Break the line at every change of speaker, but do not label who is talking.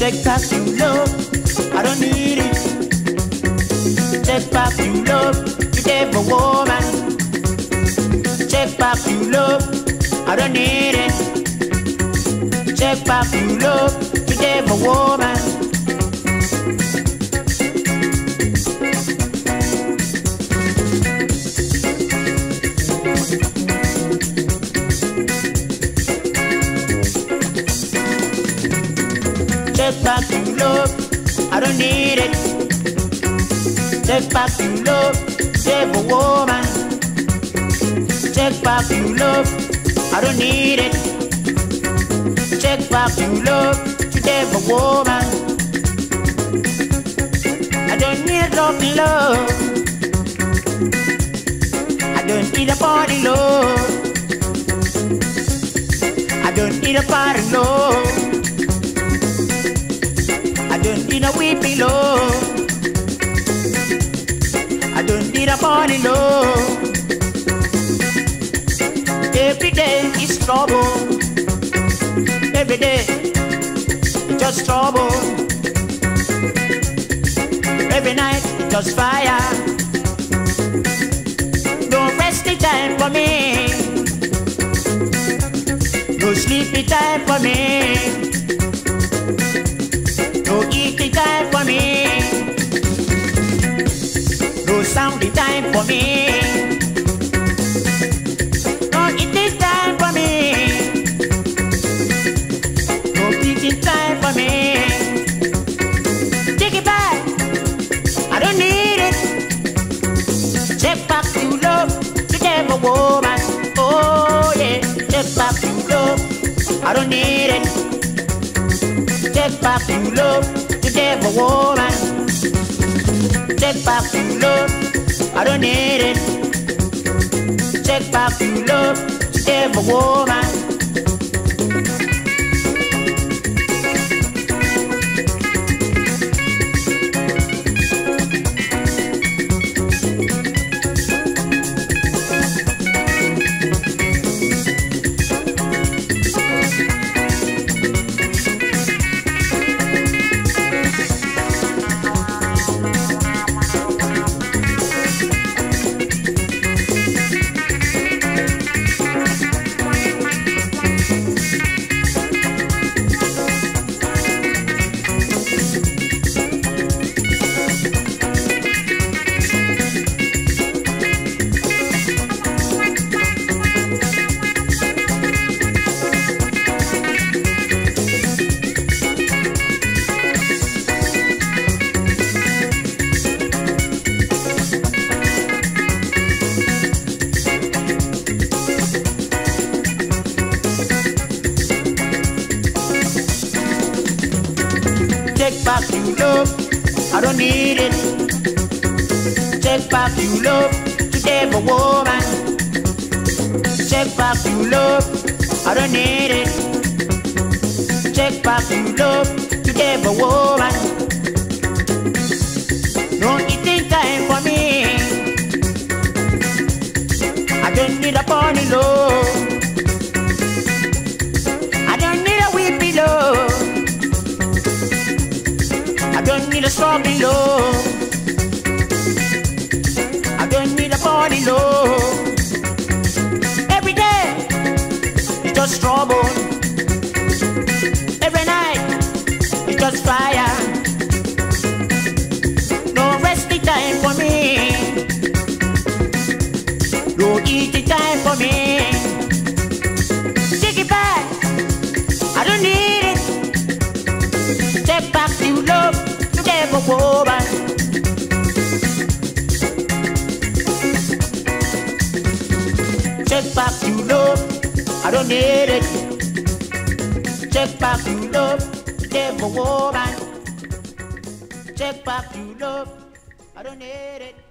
Take back your love, I don't need it. Take back your love, you devil woman. Take back your love, I don't need it. Take back your love, you devil woman. Take back your love, I don't need it. Take back your love, devil woman. Take back your love, I don't need it. Take back your love, devil woman. I don't need love. I don't need a body love. I don't need a body love. I don't need a weepy love. I don't need a body love. Every day is trouble. Every day just trouble. Every night just fire. No resting time for me. No sleepy time for me. No eating time for me. No sounding time for me. No eating time for me. No eating time for me. Take it back, I don't need it. Take back your love, you never woman. Oh yeah, take back your love, I don't need it. Take back your love, you devil woman. Take back your love, I don't need it. Take back your love, you devil woman. Take back your love, I don't need it. Take back your love, you devil woman. Take back your love, I don't need it. Take back your love, you devil woman. No eating time for me. I don't need a pony love. I don't need a weepy love. I don't need a strawberry love. I don't need a body love. Every day it's just trouble. Every night it's just fire. No resting time for me. No eating time for me. Take it back, I don't need it. Take back your love, you devil woman. Take back your love, I don't need it. Take back your love, you devil woman. Take back your love, I don't need it.